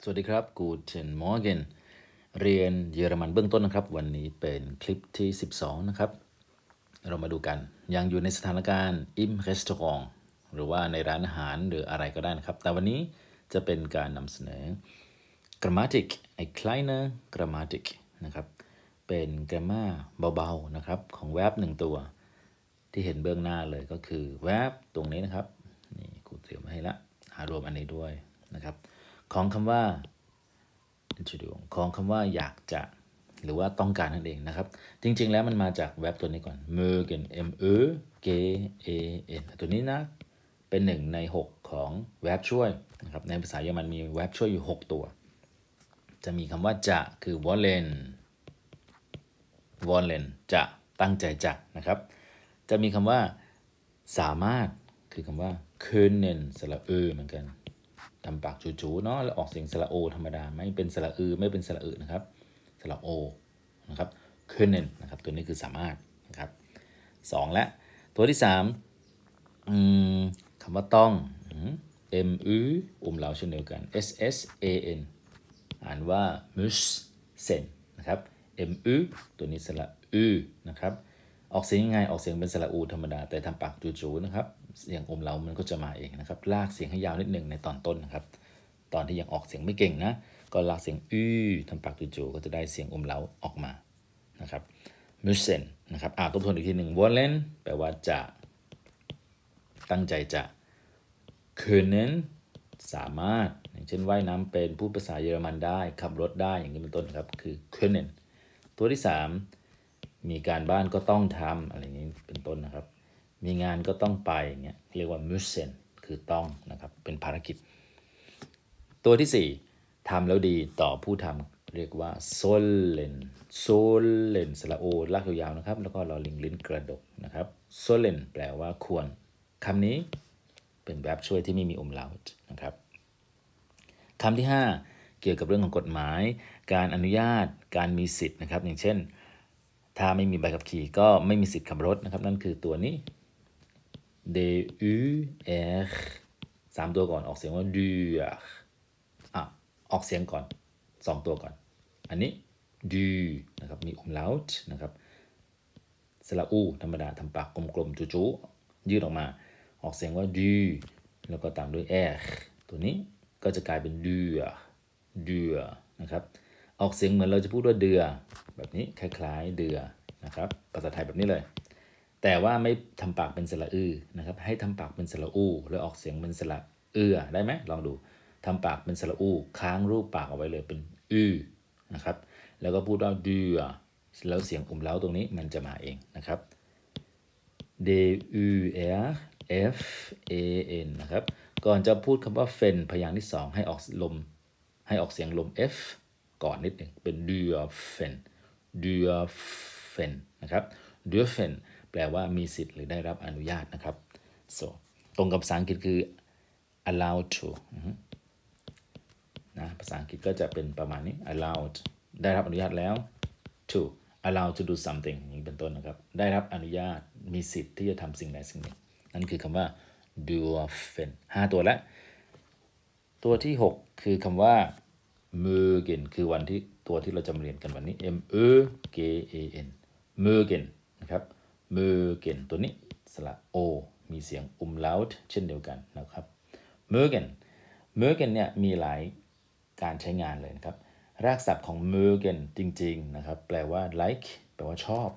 สวัสดีครับ Guten Morgen เรียนเยอรมันเบื้องต้นนะครับวันนี้เป็นคลิปที่12นะครับเรามาดูกันยังอยู่ในสถานการณ์ im Restaurant หรือว่าในร้านอาหารหรืออะไรก็ได้นะครับแต่วันนี้จะเป็นการนำเสนอ Grammatik ein kleiner Grammatik นะครับเป็น grammar เบาๆนะครับของ verb หนึ่งตัวที่เห็นเบื้องหน้าเลยก็คือ verb ตรงนี้นะครับนี่กูเตรียมมาให้ละรวมอันนี้ด้วยนะครับของคำว่า ของคำว่าอยากจะหรือว่าต้องการนั่นเองนะครับจริงๆแล้วมันมาจากแว็บตัวนี้ก่อน mögen m ö g e n ตัวนี้นะเป็น1 ใน 6ของแว็บช่วยนะครับในภาษาเยอรมันมีแว็บช่วยอยู่6ตัวจะมีคำว่าจะคือ wollen จะตั้งใจจะนะครับจะมีคำว่าสามารถคือคำว่า können สระเหมือนกันทำปากจูๆเนาะแล้วออกเสียงสระโอธรรมดาไม่เป็นสระไม่เป็นสระนะครับสระโอนะครับ können นะครับตัวนี้คือสามารถนะครับ2และตัวที่3คำว่าต้อง m u เราเช่นเดียวกัน s s a n อ่านว่า müssen นะครับ m u ตัวนี้สระนะครับออกเสียงยังไงออกเสียงเป็นสระอูธรรมดาแต่ทำปากจูๆนะครับเสียงเรามันก็จะมาเองนะครับลากเสียงให้ยาวนิดหนึ่งในตอนต้นนะครับตอนที่ยังออกเสียงไม่เก่งนะก็ลากเสียงทำปากจูๆก็จะได้เสียงเราออกมานะครับ müssen นะครับทบทวนอีกทีหนึ่ง wollen แปลว่าจะตั้งใจจะ können สามารถอย่างเช่นว่ายน้ำเป็นพูดภาษาเยอรมันได้ขับรถได้อย่างนี้เป็นต้นครับคือ können ตัวที่3มีการบ้านก็ต้องทำอะไรอย่างนี้เป็นต้นนะครับมีงานก็ต้องไปอย่างเงี้ยเรียกว่า müssen คือต้องนะครับเป็นภารกิจตัวที่4ทำแล้วดีต่อผู้ทำเรียกว่า sollen สระโอลากยาวๆนะครับแล้วก็รอลิงลิ้นกระดกนะครับ sollen แปลว่าควรคำนี้เป็นแบบช่วยที่ไม่มีlautนะครับคำที่5เกี่ยวกับเรื่องของกฎหมายการอนุญาตการมีสิทธิ์นะครับอย่างเช่นถ้าไม่มีใบขับขี่ก็ไม่มีสิทธิ์ขับรถนะครับนั่นคือตัวนี้ d u r 3ตัวก่อนออกเสียงว่า dur ออกเสียงก่อน2ตัวก่อนอันนี้ du นะครับมีlaut นะครับสระอูธรรมดาทำปากกลมๆจู๋ๆยืดออกมาออกเสียงว่า du แล้วก็ตามด้วย r ตัวนี้ก็จะกลายเป็น dur นะครับออกเสียงเหมือนเราจะพูดว่าเดือแบบนี้คล้ายๆเดือนะครับภาษาไทยแบบนี้เลยแต่ว่าไม่ทำปากเป็นสระนะครับให้ทำปากเป็นสระอูแล้วออกเสียงเป็นสระได้ไหมลองดูทำปากเป็นสระอูค้างรูปปากเอาไว้เลยเป็นนะครับแล้วก็พูดว่าเดือแล้วเสียงเล้าตรงนี้มันจะมาเองนะครับ d u r f a n นะครับก่อนจะพูดคำว่า fen พยางค์ที่2ให้ออกเสียงลม f ก่อนนิดหนึ่งเป็น dürfen นะครับ dürfen แปลว่ามีสิทธิ์หรือได้รับอนุญาตนะครับ so ตรงกับภาษาอังกฤษคือ allowed to นะภาษาอังกฤษก็จะเป็นประมาณนี้ allowed ได้รับอนุญาตแล้ว to allowed to do something อย่างนี้เป็นต้นนะครับได้รับอนุญาตมีสิทธิ์ที่จะทำสิ่งใดสิ่งหนึ่งนั่นคือคำว่า dürfen 5 ตัวแล้วตัวที่6คือคำว่า mögen คือตัวที่เราจะมาเรียนกันวันนี้ m ö g e n mögen นะครับ mögen ตัวนี้สระโอมีเสียงlaut เช่นเดียวกันนะครับ mögen เนี่ยมีหลายการใช้งานเลยนะครับรากศัพท์ของ mögen จริงๆนะครับแปลว่า like แปลว่าชอบ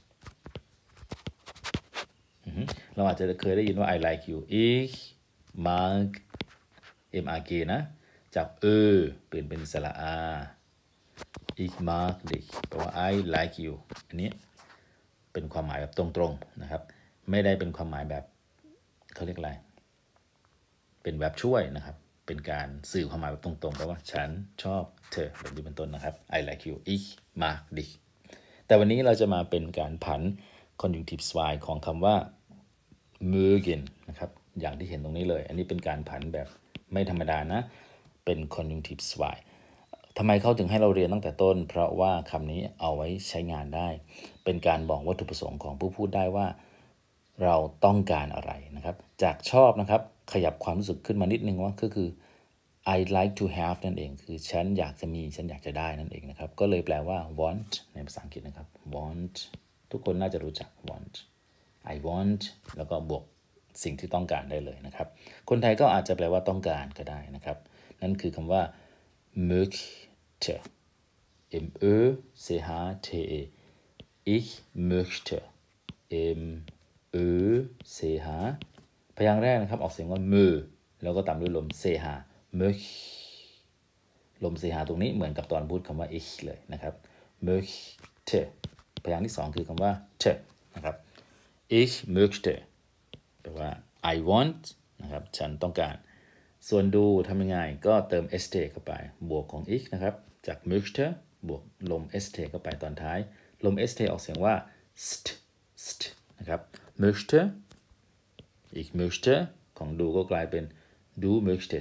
เราอาจจะเคยได้ยินว่า I like you ich mag mag นะจากเปลี่ยนเป็นสระอา ich mag dich แปลว่า I like you อันนี้เป็นความหมายแบบตรงๆนะครับไม่ได้เป็นความหมายแบบเขาเรียกอะไรเป็นแบบช่วยนะครับเป็นการสื่อความหมายแบบตรงๆแปลว่าฉันชอบเธอแบบนี้เป็นต้นนะครับ I like you ich mag dich แต่วันนี้เราจะมาเป็นการผัน conjunctive 2ของคำว่า mögen นะครับอย่างที่เห็นตรงนี้เลยอันนี้เป็นการผันแบบไม่ธรรมดานะเป็น conjunctive 2ทำไมเขาถึงให้เราเรียนตั้งแต่ต้นเพราะว่าคำนี้เอาไว้ใช้งานได้เป็นการบอกวัตถุประสงค์ของผู้พูดได้ว่าเราต้องการอะไรนะครับจากชอบนะครับขยับความรู้สึกขึ้นมานิดนึงว่าก็คือ I'd like to have นั่นเองคือฉันอยากจะมีฉันอยากจะได้นั่นเองนะครับก็เลยแปลว่า want ในภาษาอังกฤษนะครับ want ทุกคนน่าจะรู้จัก want I want แล้วก็บวกสิ่งที่ต้องการได้เลยนะครับคนไทยก็อาจจะแปลว่าต้องการก็ได้นะครับนั่นคือคำว่า möchte M Ö C H T E ich möchte M Ö C H พยางค์แรกนะครับออกเสียงว่า mö แล้วก็ตามด้วยลม ch möch ลม ch ตรงนี้เหมือนกับตอนพูดคำว่า ich เลยนะครับ möchte พยางค์ที่สองคือคำว่า t นะครับ ich möchte แปลว่า I want นะครับฉันต้องการส่วนดูทำยังไงก็เติม st เข้าไปบวกของ ich นะครับจาก möchte บวกลม st เข้าไปตอนท้ายลม st ออกเสียงว่า st นะครับ möchte ich möchte ของดูก็กลายเป็น du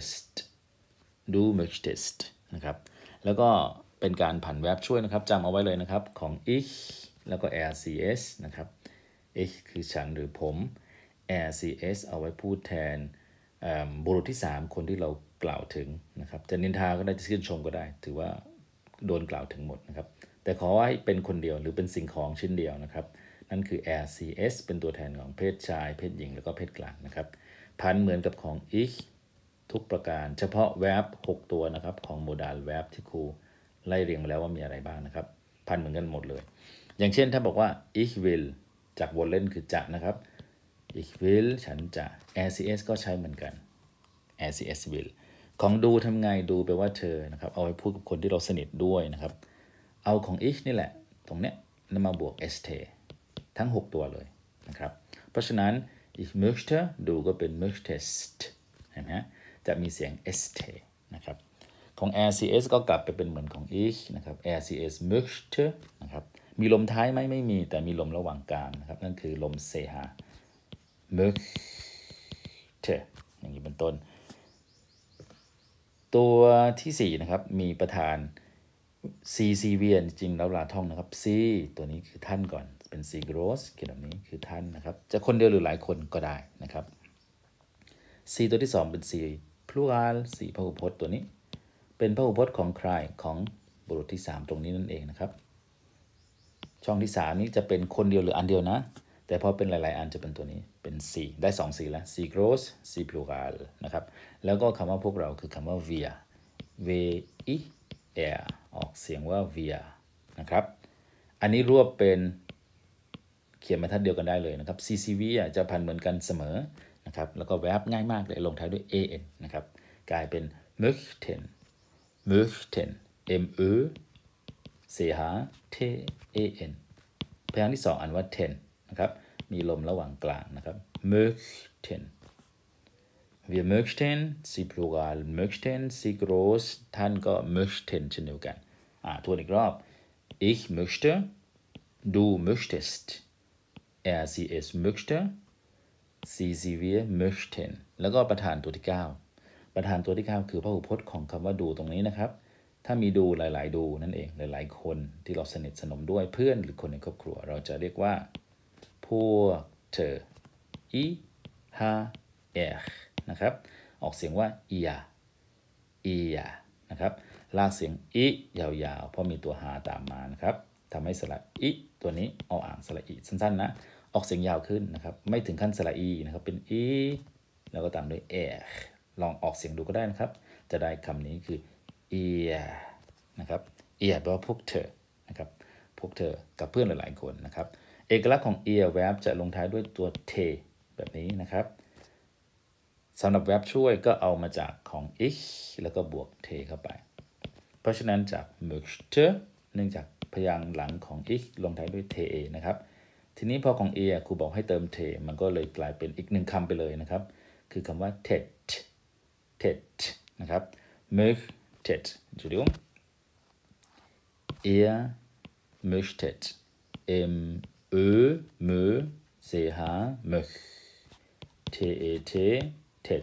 möchtest นะครับแล้วก็เป็นการผันแวบช่วยนะครับจำเอาไว้เลยนะครับของ ich แล้วก็ rcs นะครับ ich คือฉันหรือผม rcs เอาไว้พูดแทนบุรุษที่3คนที่เรากล่าวถึงนะครับจะนินทาก็ได้จะชื่นชมก็ได้ถือว่าโดนกล่าวถึงหมดนะครับแต่ขอให้เป็นคนเดียวหรือเป็นสิ่งของชิ้นเดียวนะครับนั่นคือ rcs เป็นตัวแทนของเพศชายเพศหญิงแล้วก็เพศกลางนะครับพันเหมือนกับของ ich ทุกประการเฉพาะ verb 6 ตัวนะครับของ modal verb ที่ครูไล่เรียงมาแล้วว่ามีอะไรบ้างนะครับพันเหมือนกันหมดเลยอย่างเช่นถ้าบอกว่า ich will จากวนเล่นคือจะนะครับ ich will ฉันจะ rcs ก็ใช้เหมือนกัน rcs will ของดูทำไงดูแปลว่าเธอนะครับเอาไว้พูดกับคนที่เราสนิทด้วยนะครับเอาของ ich นี่แหละตรงเนี้ยนำมาบวก st ทั้ง6ตัวเลยนะครับเพราะฉะนั้น ich möchte ดูก็เป็น möchtest เห็นไหมจะมีเสียง st นะครับของ rcs ก็กลับไปเป็นเหมือนของ ich นะครับ rcs möchte นะครับมีลมท้ายไหมไม่มีแต่มีลมระหว่างกลางนะครับนั่นคือลม ch möchte อย่างนี้เป็นต้นตัวที่4นะครับมีประธาน c เวียนจริงแล้วลาท่องนะครับ c ตัวนี้คือท่านก่อนเป็น c gross เขียนแบบนี้คือท่านนะครับจะคนเดียวหรือหลายคนก็ได้นะครับ c ตัวที่2เป็น c plural c พหูพจน์ตัวนี้เป็นพหูพจน์ของใครของบุรุษที่3ตรงนี้นั่นเองนะครับช่องที่3นี้จะเป็นคนเดียวหรืออันเดียวนะแต่พอเป็นหลายๆอันจะเป็นตัวนี้เป็น c ได้2 c แล้ว c gross c plural นะครับแล้วก็คำว่าพวกเราคือคำว่า wir v i r ออกเสียงว่า wir นะครับอันนี้รวบเป็นเขียนบรรทัดเดียวกันได้เลยนะครับ ccv จะพันเหมือนกันเสมอนะครับแล้วก็ verb ง่ายมากเลยลงท้ายด้วย an นะครับกลายเป็น möchten m ö c h t a n พยางค์ที่2อ่านว่า ten นะครับมีลมระหว่างกลางนะครับ möchten wir möchten sie plural möchten sie groß ท่านก็ möchten เช่นเดียวกันทวนอีกรอบ ich möchte du möchtest er sie es möchte sie wir möchten แล้วก็ประธานตัวที่9ประธานตัวที่9คือพหูพจน์ของคำว่าดูตรงนี้นะครับถ้ามีดูหลายๆดูนั่นเองหลายๆคนที่เราสนิทสนมด้วยเพื่อนหรือคนในครอบครัวเราจะเรียกว่าพวกเธอ i ha er นะครับออกเสียงว่า ia นะครับลากเสียงอิยาวๆเพราะมีตัวหาตามมานะครับทำให้สระอิตัวนี้เอาอ่างสระอิสั้นๆนะออกเสียงยาวขึ้นนะครับไม่ถึงขั้นสระอีนะครับเป็นอีแล้วก็ตามด้วย er ลองออกเสียงดูก็ได้นะครับจะได้คำนี้คือ ear นะครับ ear แปลว่าพวกเธอนะครับพวกเธอกับเพื่อนหลายๆคนนะครับเอกลักษณ์ของ ear verb จะลงท้ายด้วยตัว t แบบนี้นะครับสำหรับ verb ช่วยก็เอามาจากของ ich แล้วก็บวก t เข้าไปเพราะฉะนั้นจาก möchte เนื่องจากพยางค์หลังของ ich ลงท้ายด้วย te นะครับทีนี้พอของ ear ครูบอกให้เติม t มันก็เลยกลายเป็นอีก1คำไปเลยนะครับคือคำว่า tet นะครับ möchtet Entschuldigung ihr möchtet m ö mö ch möch tet tet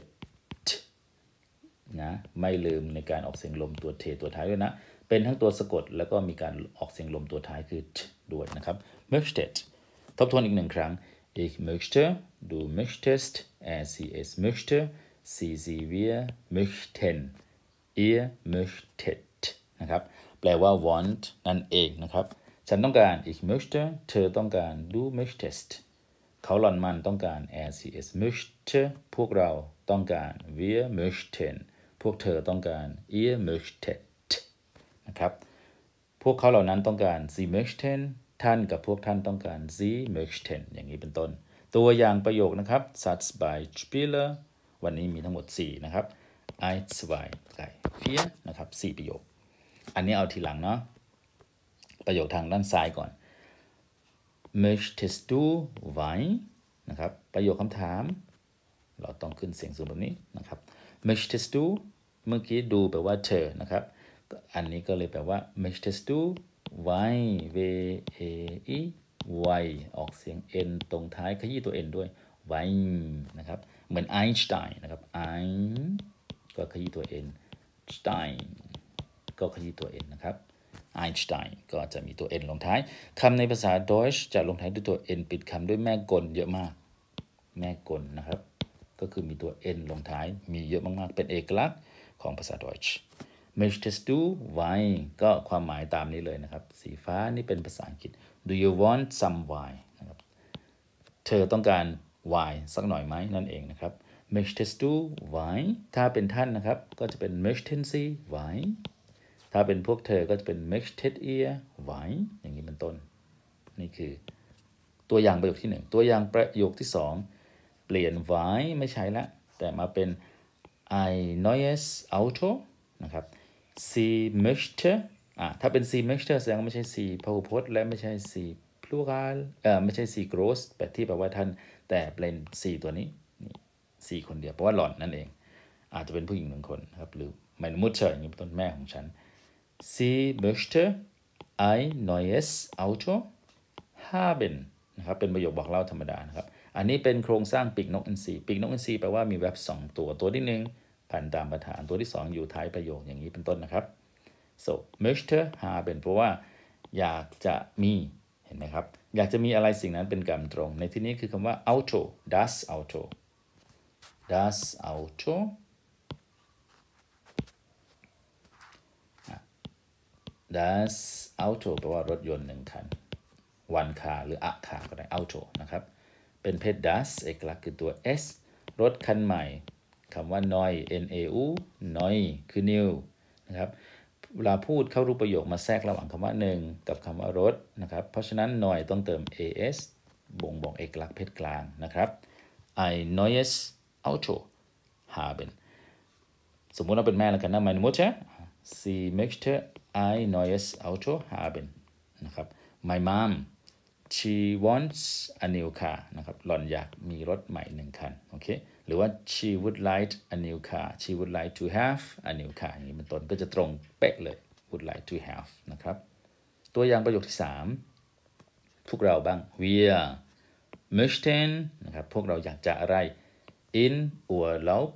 นะไม่ลืมในการออกเสียงลมตัว t ตัวท้ายด้วยนะเป็นทั้งตัวสะกดแล้วก็มีการออกเสียงลมตัวท้ายคือ t ด้วยนะครับ möchtet ทบทวนอีก1ครั้ง ich möchte du möchtest er sie es möchte sie wir möchten ihr möchtet นะครับแปลว่า want นั่นเองนะครับฉันต้องการ ich möchte เธอต้องการ du möchtest เขาหล่อนมันต้องการ er sie es möchte พวกเราต้องการ wir möchten พวกเธอต้องการ ihr möchtet นะครับพวกเขาเหล่านั้นต้องการ sie möchten ท่านกับพวกท่านต้องการ sie möchten อย่างนี้เป็นต้นตัวอย่างประโยคนะครับ Satzbeispiele วันนี้มีทั้งหมด4นะครับ 1 2 3 4นะครับ4ประโยคอันนี้เอาทีหลังเนาะประโยคทางด้านซ้ายก่อน Möchtest du Wein นะครับประโยคคำถามเราต้องขึ้นเสียงสูงแบบนี้นะครับ Möchtest du เมื่อกี้ดูแปลว่าเธอนะครับอันนี้ก็เลยแปลว่า Möchtest du Wein w e i y ออกเสียง n ตรงท้ายขยี้ตัว n ด้วย Wein นะครับเหมือน Einstein นะครับ Ein ก็ขยี้ตัว n Stein ก็ขยี้ตัว n นะครับ Einstein ก็จะมีตัว n ลงท้ายคำในภาษา Deutsch จะลงท้ายด้วยตัว n ปิดคำด้วยแม่กลเยอะมากแม่กลนะครับก็คือมีตัว n ลงท้ายมีเยอะมากๆเป็นเอกลักษณ์ของภาษา Deutsch Möchtest du Wein ก็ความหมายตามนี้เลยนะครับสีฟ้านี่เป็นภาษาอังกฤษ Do you want some wine นะครับเธอต้องการ wine สักหน่อยไหมนั่นเองนะครับ Möchtest du Wein ถ้าเป็นท่านนะครับก็จะเป็น Möchten Sie Wein ถ้าเป็นพวกเธอก็จะเป็น Möchtet ihr Wein อย่างนี้เป็นต้นนี่คือตัวอย่างประโยคที่1ตัวอย่างประโยคที่2เปลี่ยน Wein ไม่ใช้ละแต่มาเป็น ein neues Auto นะครับ sie möchte ถ้าเป็น sie möchte แสดงว่าไม่ใช่ sie พหูพจน์และไม่ใช่ sie plural ไม่ใช่ sie groß แบบที่แปลว่าท่านแต่เป็น sie ตัวนี้นี่ sie คนเดียวเพราะว่าหล่อนนั่นเองอาจจะเป็นผู้หญิง1คนนะครับหรือ meine Mutter อย่างนี้เป็นต้นแม่ของฉัน sie möchte ein neues Auto haben นะครับเป็นประโยคบอกเล่าธรรมดานะครับอันนี้เป็นโครงสร้างปีกนกอินทรีปีกนกอินทรีแปลว่ามี verb 2ตัวที่1พันตามประธานตัวที่2อยู่ท้ายประโยคอย่างนี้เป็นต้นนะครับ so möchte haben เพราะว่าอยากจะมีเห็นไหมครับอยากจะมีอะไรสิ่งนั้นเป็นกรรมตรงในที่นี้คือคำว่า auto das Auto das Auto das Auto แปลว่ารถยนต์1คันone car หรือ a car ก็ได้ auto นะครับเป็นเพศ das เอกลักษณ์คือตัว s รถคันใหม่คำว่า neu n-a-u neu คือ new นะครับเวลาพูดเข้ารูปประโยคมาแทรกระหว่างคำว่า1กับคำว่ารถนะครับเพราะฉะนั้น neu ต้องเติม as บ่งบอกเอกลักษณ์เพศกลางนะครับ ein neues Auto haben สมมุติเราเป็นแม่แล้วกันนะ meine Mutter sie möchte ein neues Auto haben นะครับ my mom she wants a new car นะครับหล่อนอยากมีรถใหม่1คันโอเคหรือว่า she would like a new car she would like to have a new car อย่างนี้เป็นต้นก็จะตรงเป๊ะเลย would like to have นะครับตัวอย่างประโยคที่3พวกเราบ้าง wir möchten นะครับพวกเราอยากจะอะไร in Urlaub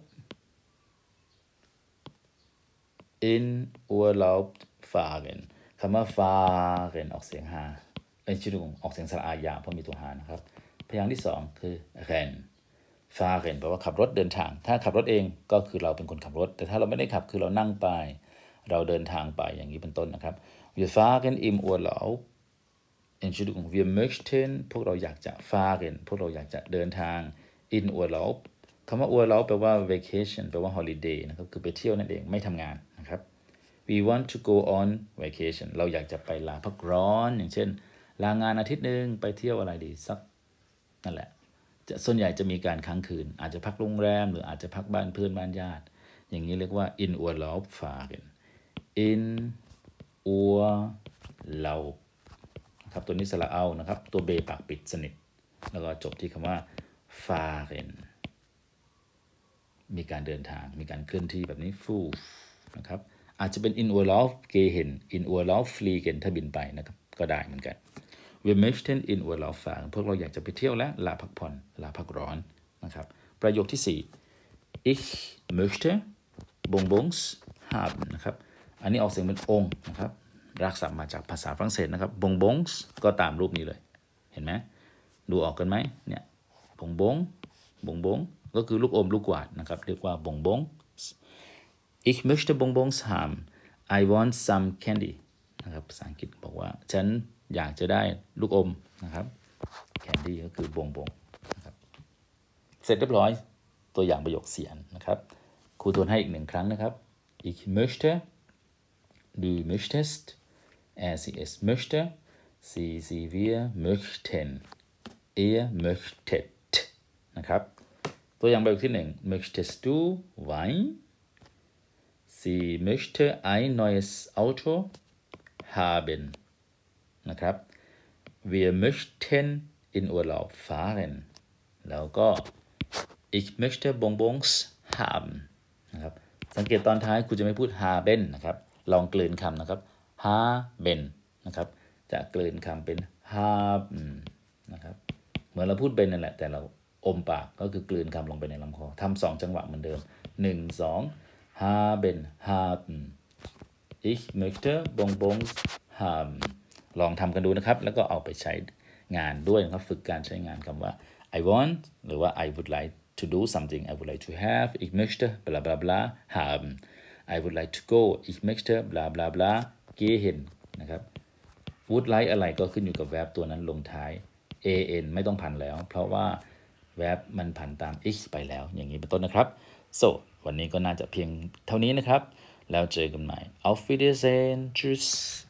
in Urlaub fahren คำว่า fahren ออกเสียงฮาชื่อออกเสียงสระอายาเพราะมีตัวหานะครับพยางค์ที่2คือ rennen fahren แปลว่าขับรถเดินทางถ้าขับรถเองก็คือเราเป็นคนขับรถแต่ถ้าเราไม่ได้ขับคือเรานั่งไปเราเดินทางไปอย่างนี้เป็นต้นนะครับ wir fahren im Urlaub Entschuldigung wir möchten พวกเราอยากจะ fahren พวกเราอยากจะเดินทาง in Urlaub คำว่า Urlaub แปลว่า vacation แปลว่า holiday นะครับคือไปเที่ยวนั่นเองไม่ทำงานนะครับ we want to go on vacation เราอยากจะไปลาพักร้อนอย่างเช่นลางานอาทิตย์นึงไปเที่ยวอะไรดีสักนั่นแหละส่วนใหญ่จะมีการค้างคืนอาจจะพักโรงแรมหรืออาจจะพักบ้านเพื่อนบ้านญาติอย่างนี้เรียกว่า in Urlaub fahren in Urlaub ครับตัวนี้สระเอานะครับตัวเบปากปิดสนิทแล้วก็จบที่คำว่า fahren มีการเดินทางมีการเคลื่อนที่แบบนี้ฟูนะครับอาจจะเป็น in Urlaub gehen in Urlaub fliegen ถ้าบินไปนะครับก็ได้เหมือนกัน wir möchten in Urlaub fahren พวกเราอยากจะไปเที่ยวและลาพักผ่อนลาพักร้อนนะครับประโยคที่4 ich möchte bonbons haben นะครับอันนี้ออกเสียงเป็นองค์นะครับรากศัพท์มาจากภาษาฝรั่งเศสนะครับ bonbons ก็ตามรูปนี้เลยเห็นไหมดูออกกันไหมเนี่ย bonbon ก็คือลูกอมลูกกวาดนะครับเรียกว่า bonbons ich möchte Bonbons haben I want some candy นะครับภาษาอังกฤษบอกว่าฉันอยากจะได้ลูกอมนะครับ candy ก็คือบงบงนะครับเสร็จเรียบร้อยตัวอย่างประโยคเสียงนะครับครูทวนให้อีกหนึ่งครั้งนะครับ ich möchte du möchtest sie es möchte sie wir möchten ihr möchtet นะครับตัวอย่างประโยคที่หนึ่ง möchtest du Wein sie möchte ein neues Auto haben นะครับ wir möchten in Urlaub fahren แล้วก็ ich möchte Bonbons haben นะครับสังเกตตอนท้ายคุณจะไม่พูด haben นะครับลองกลืนคำนะครับ haben นะครับจะกลืนคำเป็น haben นะครับเหมือนเราพูดเป็นนั่นแหละแต่เราอมปากก็คือกลืนคำลงไปในลำคอทำ2จังหวะเหมือนเดิม1 2 haben haben ich möchte Bonbons haben ลองทำกันดูนะครับแล้วก็เอาไปใช้งานด้วยนะครับฝึกการใช้งานคำว่า I want หรือว่า I would like to do something I would like to have ich möchte bla bla bla haben I would like to go ich möchte bla bla bla gehen นะครับ would like อะไรก็ขึ้นอยู่กับ verb ตัวนั้นลงท้าย an ไม่ต้องผันแล้วเพราะว่า verb มันผันตาม ich ไปแล้วอย่างนี้เป็นต้นนะครับ so วันนี้ก็น่าจะเพียงเท่านี้นะครับแล้วเจอกันใหม่ auf Wiedersehen tschüss